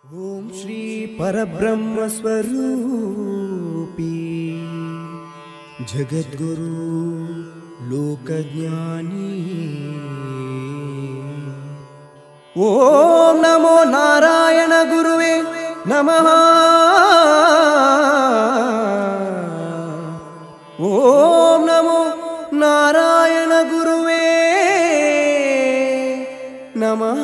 ओम श्री परब्रह्म स्वरूपी जगद्गुरु लोकज्ञानी ओम नमो नारायण गुरुवे नमः। ओम नमो नारायण गुरुवे नमः।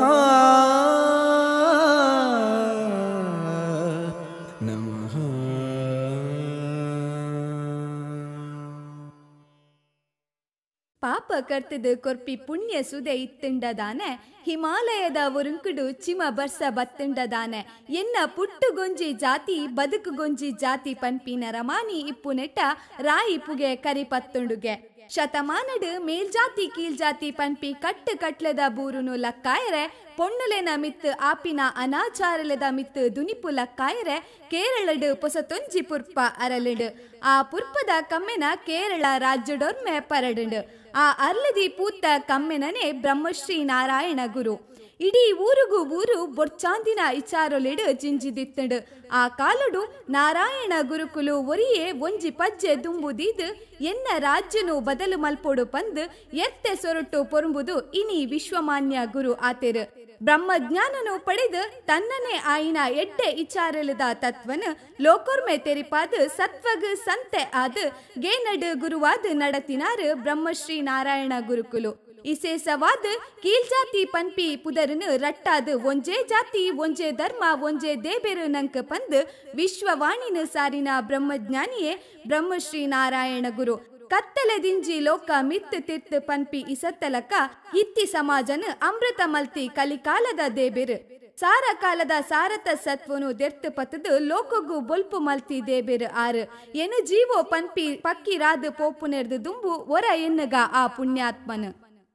ಪಾಪ ಕರ್ತದ ಕೊರ್ಪಿ ಪುಣ್ಯ ಸುದೆ ಇತ್ತುಂಡದಾನೆ ಹಿಮಾಲಯದ ಉರುಂಕುಡು ಚಿಮ ಬರ್ಸ ಬತ್ತುಂಡದಾನೆ ಎನ್ನ ಪುಟ್ಟು ಗೊಂಜಿ ಜಾತಿ ಬದುಕು ಗೊಂಜಿ ಜಾತಿ ಪನ್ಪಿನ ರಮಾನಿ ಇಪ್ಪು ನೆಟ್ಟ ರಾಯಿ ಪುಗೆ ಕರಿ ಪತ್ತುಂಡುಗೆ ಶತಮಾನಡು ಮೇಲ್ಜಾತಿ ಕೀಳ್ಜಾತಿ ಪನ್ಪಿ ಕಟ್ಟು ಕಟ್ಲೆದ ಬೂರುನು ಲಕ್ಕಾಯರೆ ಪೊಣ್ಣುಲೆನ ಮಿತ್ತು ಆಪಿನ ಅನಾಚಾರಲೆದ ಮಿತ್ತು ದುನಿಪು ಲಕ್ಕಾಯರೆ ಕೇರಳಡು ಪೊಸತೊಂಜಿ ಪುರ್ಪ ಅರಳಿಡು ಆ ಪುರ್ಪದ ಕಮ್ಮೆನ ಕೇರಳ ರಾಜ್ಯಡೊರ್ಮೆ ಪರಡುಂಡು ಆ ಅರ್ಲದಿ ಪೂತ್ತ ಕಮ್ಮೆನನೆ ಬ್ರಹ್ಮಶ್ರೀ ನಾರಾಯಣ ಗುರು ಇಡೀ ಊರುಗೂ ಊರು ಬೊರ್ಚಾಂದಿನ ಇಚಾರೊಲೆಡು ಜಿಂಜಿದಿತ್ತುಂಡು ಆ ಕಾಲುಡು ನಾರಾಯಣ ಗುರುಕುಲು ಒರಿಯೇ ಒಂಜಿ ಪಜ್ಜೆ ದುಂಬುದಿದು ಎನ್ನ ರಾಜ್ಯನು ಬದಲು ಮಲ್ಪೋಡು ಪಂದು ಎತ್ತೆ ಸೊರಟು ಪೊರುಂಬುದು ಇನಿ ವಿಶ್ವಮಾನ್ಯ ಗುರು ಆತೆರು ಬ್ರಹ್ಮಜ್ಞಾನನು ಪಡೆದು ತನ್ನನೇ ಆಯಿನ ಎಡ್ಡೆ ಇಚಾರಲದ ತತ್ವನು ಲೋಕೋರ್ಮೆ ತೆರಿಪಾದು ಸತ್ವಗು ಸಂತೆ ಆದು ಗೇನಡು ಗುರುವಾದ ನಡತಿನಾರು ಬ್ರಹ್ಮಶ್ರೀ ನಾರಾಯಣ ಗುರುಕುಲು ಇಸೇಸವಾದ ಕೀಳ್ಜಾತಿ ಪನ್ಪಿ ಪುದರನು ರಟ್ಟಾದು ಒಂಜೇ ಜಾತಿ ಒಂಜೇ ಧರ್ಮ ಒಂಜೇ ದೇಬೆರು ನಂಕ ಪಂದು ವಿಶ್ವವಾಣಿನ ಸಾರಿನ ಬ್ರಹ್ಮಜ್ಞಾನಿಯೇ ಬ್ರಹ್ಮಶ್ರೀ ನಾರಾಯಣ ಗುರು ಕತ್ತಲೆದಿಂಜಿ ಲೋಕ ಮಿತ್ತು ತಿತ್ತು ಪನ್ಪಿ ಇಸತ್ತಲಕ ಇತ್ತಿ ಸಮಾಜನು ಅಮೃತ ಮಲ್ತಿ ಕಲಿಕಾಲದ ದೇಬೆರು ಸಾರ ಕಾಲದ ಸಾರತ ಸತ್ವನು ದೆರ್ತು ಪತ್ತದು ಲೋಕಗೂ ಬೊಲ್ಪು ಮಲ್ತಿ ದೇಬೆರು ಆರು ಎನು ಜೀವೋ ಪನ್ಪಿ ಪಕ್ಕಿರಾದು ಪೋಪು ನೆರ್ದು ದುಂಬು ಒರ ಎನ್ನುಗ ಆ ಪುಣ್ಯಾತ್ಮನು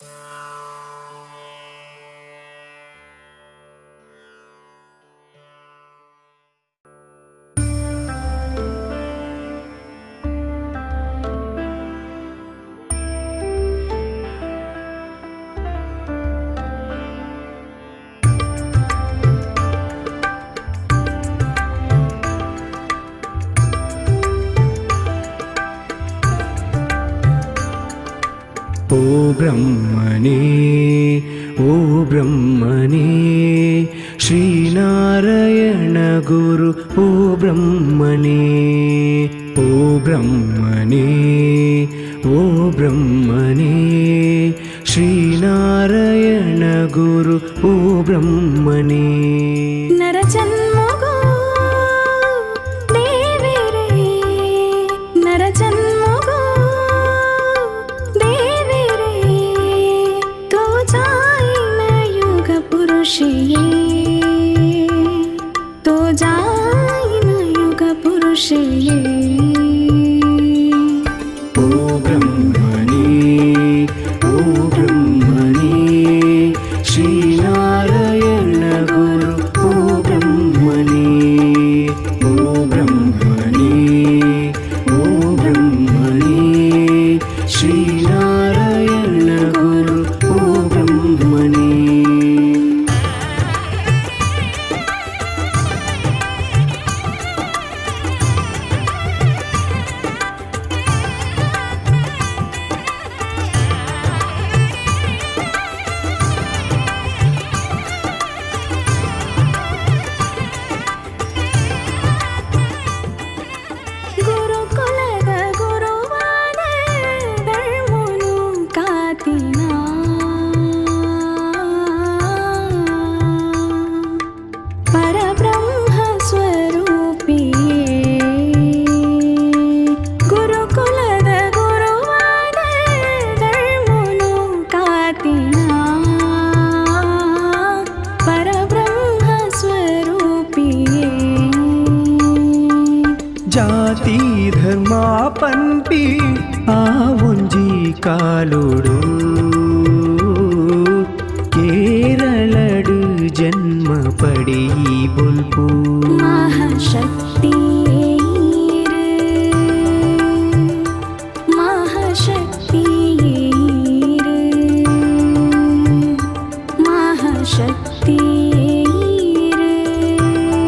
ओ ब्रह्मणे श्रीनारायण गुरु ओ ब्रह्मणे श्रीनारायण गुरु ओ ब्रह्मणे नरजन्मगो देवेरे नरजन्मगो देवेरे तो जाइन युग पुरुषिये तो जाइन युग पुरुषिये ओ ब्रह्मणे श्रीनारायण गुरु ओ ब्रह्मणे श्रीनारायण गुरु ओ ब्रह्मणे ಗುರುಕುಲದ ಗುರುವಾದ ಧರ್ಮನು ಕಾತಿನ ಪರಬ್ರಹ್ಮ ಸ್ವರೂಪಿಯೇ ಗುರುಕುಲದ ಗುರುವಾದ ಧರ್ಮನು ಕಾತಿನ ಪರಬ್ರಹ್ಮ ಸ್ವರೂಪಿಯೇ ಜಾತಿ ಧರ್ಮ ಪನ್ಪಿ ಆ ಒಂಜಿ ಕಾಲುಡು ಕೇರಳಡು ಜನ್ಮ ಪಡೆಯಿ ಬೊಲ್ಪು ಮಹಾಶಕ್ತಿ ಮಹಾಶಕ್ತಿ ಮಹಾಶಕ್ತಿ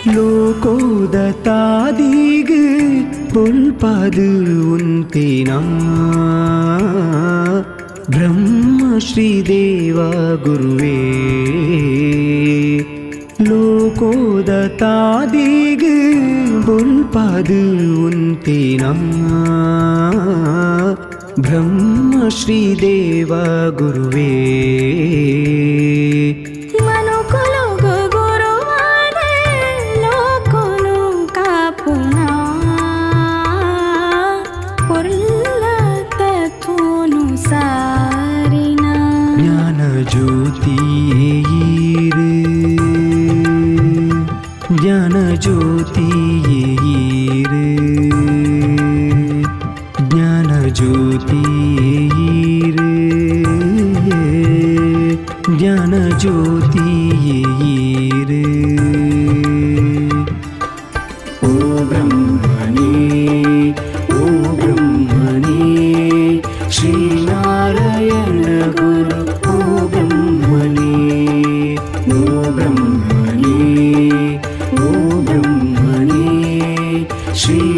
ಲೋಕೋದ ತಾದೀಗ ಪೊಲ್ಪಾದು ಉಂತಿನ ಬ್ರಹ್ಮ ಶ್ರೀದೇವ ಗುರುವೇ ಲೋಕೋದ ತಾದೀಗ ಬೊಲ್ಪಾದು ಉಂತಿನ ಬ್ರಹ್ಮ ಶ್ರೀದೇವ ಗುರುವೇ ಜ್ಞಾನ ಜ್ಯೋತಿ ಜ್ಞಾನ ಜ್ಯೋತಿ ಜ್ಞಾನ ಜ್ಯೋತಿ ಓ ಬ್ರಹ್ಮಣೇ ಶ್ರೀನಾರಾಯಣ ಗುರು ಓ ಬ್ರಹ್ಮಣೇ ಶ್ರೀ